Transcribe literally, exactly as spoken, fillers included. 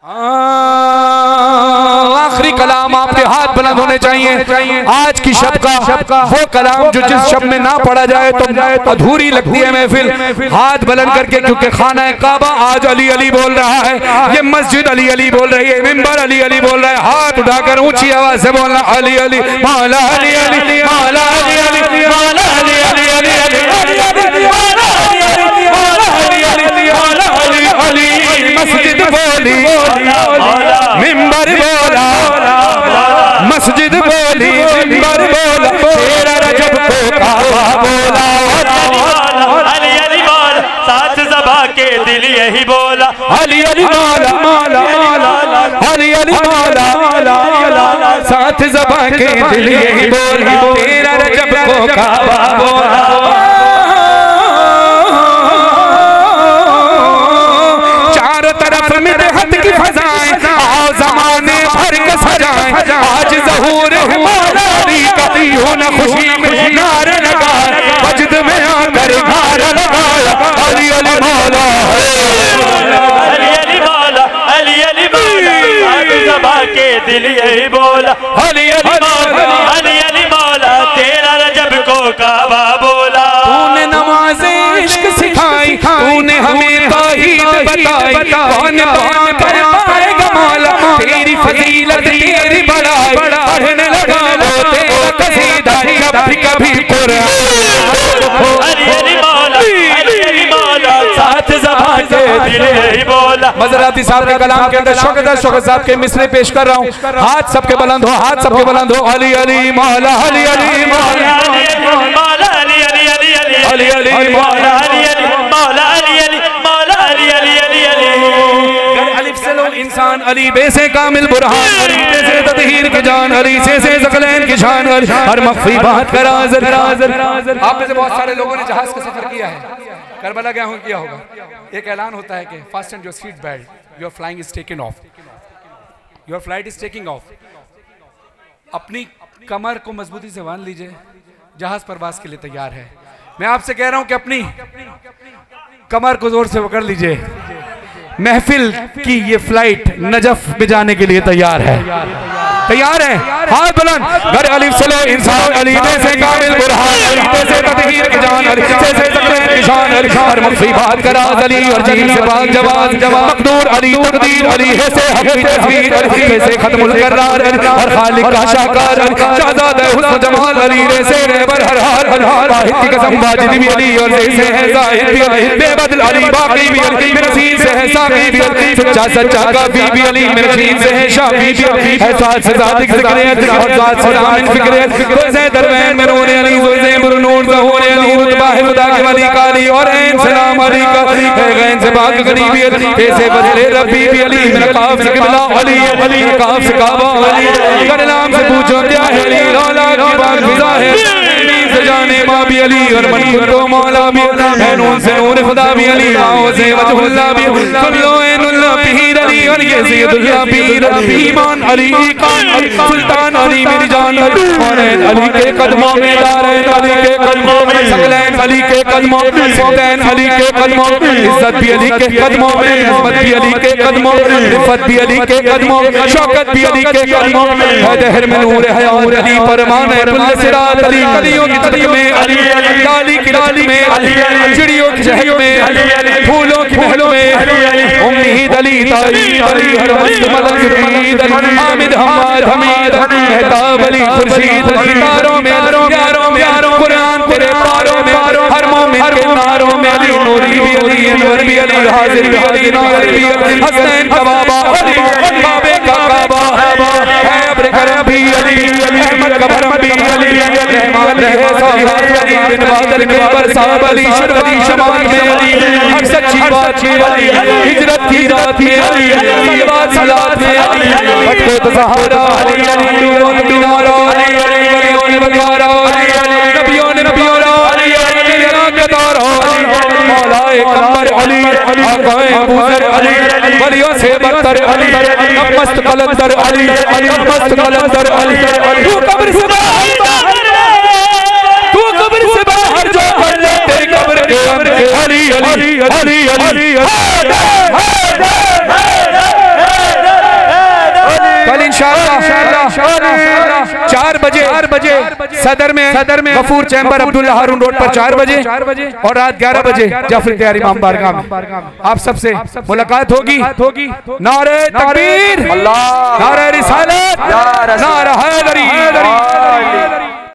आखिरी कलाम आपके हाथ बुलंद होने चाहिए। आज की शब का वो कलाम जो जिस शब में ना पढ़ा जाए तो अधूरी लगती है महफिल। हाथ बुलंद करके, क्योंकि खाना काबा आज अली अली बोल रहा है, ये मस्जिद अली अली बोल रही है, मिंबर अली अली बोल रहा है। हाथ उठाकर ऊंची आवाज से बोलना अली अली मौला अली अली मौला अली अली मौला अली अली अली अली मस्जिद बोली, मिंबर बोला, मस्जिद बोली, मिंबर बोला, तेरा रजब को काबा बोला। अली अली मौला साथ ज़बा के दिल यही बोला, अली अली मौला मौला अली अली मौला साथ ज़बा के दिल यही बोला, तेरा रजब को काबा बोला। आज ज़हूर है मौलारी का, यूं न खुशी में नार लगाया, मस्जिद में आकर नार लगाया, अली अली मौला अली अली मौला अली अली मौला साथ ज़बा के दिल यही बोला, अली अली मौला अली अली मौला तेरा रजब को काबा बोला। तूने नमाज़े इश्क सिखाई, तूने हमें तौहीद बताई, कौन कौन कर पाएगा मौला तेरी फजीलत तेरी बड़ाई, पढ़ने लगा वो तेरा कसीदा कभी कभी कुरान। अली अली मौला अली अली मौला साथ ज़बा के दिल यही बोला। मज़राती साहब के कलाम के अंदर शौकत शौकत साहब के मिसरे पेश कर रहा हूँ। हाथ सबके बुलंद हो, हाथ सबके बुलंद हो। अली अली मौला अली अली मौला अली अली मौला अली अली अली अली अली अली मौला अली अली मौला अली अली मौला अली अली अली अली। अलिफ से लो इंसान, अली बे से कामिल बुरहान, अली बे से तदहीर की जान, अली से से ज़क़लैन की शान, हर मख्फी बात का राज़ राज़। आप में से बहुत सारे लोगों ने जहाज का सफर किया है, करबला गया हो किया होगा। एक ऐलान होता है कि fasten your seat belt, your flying is taken off, your flight is taking off. अपनी कमर को मजबूती से बांध लीजिए, जहाज परवास के लिए तैयार है। मैं आपसे कह रहा हूं कि अपनी कमर को जोर से पकड़ लीजिए, महफिल की ये फ्लाइट नजफ में जाने के लिए तैयार है, तैयार है। हाथ बुलंद, घर अलिफ से लो इंसान, अली में से कामिल बुरहान, अली में से तदहीर की जान, अली से से ज़क़लैन की शान, अली हर मख्फी बात का राज़, अली और जीम से पाक जवाब मक़दूर, अली तक़दीर, अली है से हक़ की तस्वीर, अली है से ख़त्मुल क़र्रार, और खालिक का शाहकार, शहज़ादा हुस्न जमाल, अली रे से रहबर हर हाल, वाहिद की कसम वाजिद भी अली, और से से है ज़ाहिद भी अली, बेबदल अली बाक़ी भी अली, नसीब से है साक़ी भी अली, सच्चा सच्चा काफ़ी भी अली, नसीब से है शाफ़ी भी अली, है साथ से ज़ातिक ज़िक्र और ज़ात से आमिन फ़िक्र, रोज़े दरवैन में नूर अली, रोज़े बुरनूर ज़हूर अली, रुतबा है खुदा के वली का अली, और ऐन सलाम अली का, है गैन से पाक गरीबी अली, ऐसे बदले रब्बी भी अली, मेरा काफ़ से क़िबला अली, मेरा काफ़ से काबा अली, कर नाम से पूछो क्या है अली, लौला की बात फिज़ा है, जाने माँ भी अली, और मन को मौला भी, है नून से नूर खुदा भी अली, आओ से वजहुल्लाह भी, सुन लो ऐनुल्लाह पीर अली, और ये सैयदुल्लाह पीर ईमान अली कान सुल्तान अली मेरी जान, और अली के कदमों में दारैन अली के कदमों में, ज़क़लैन अली के कदमों में, सौदैन अली के कदमों में, इज्जत भी अली के कदमों में, हिम्मत भी अली के कदमों में, रिफ़त भी अली के कदमों में, शौकत भी अली के कदमों में, है दहर में नूर हयात अली, परमान है कुल सिरात अली, कलियों की तलक में अली, लाली की लाली में अली, चिड़ियों की चहक में अली, फूलों की महलों में उम्मीद अली, ताई अली, हर मस्त मलक ईद हामिद हमाद हमीद, मेहताब अली खुर्शीद, तारों में यारों में कुरान तेरे पारों में, हर मोमिन के नारों में अली, नूरी भी अली, अनवर भी अली, हाजिर भी अली, नाज़िर भी अली, हसनैन का बाबा अली, बाबे का काबा है, अब्र करम भी अली, अहमद का भरम भी अली, रहमान रहे साहिब अली, बिन बादल के बरसात अली, शुरअली शमाल में अली, हर सच्ची बात में अली, हिजरत की रात में अली, सलावत सलात में अली, भटको तो सहारा अली, नूरों ने बिनारा अली, वलियों ने बगारा अली, नबियों ने नबियों अली, मेरा कतारा अली, मौलाए कमर अली, आकाए अबूज़र अली, वलियों से बरतर अली, मस्त कलंदर अली, मस्त कलंदर अली, तू कब्र से बाहर, तू कब्र से बाहर जो कर ले तेरी कब्र के अंदर अली अली अली अली अली इंशाअल्लाह चार बजे चार बजे सदर में सदर में गफूर चैम्बर अब्दुल्ला हारून रोड पर चार बजे चार बजे और रात ग्यारह बजे जाफर तैयारी इमाम बारगाह में आप सबसे मुलाकात होगी होगी। नारे तकबीर, नारे रिसालत, नारा हैदरी।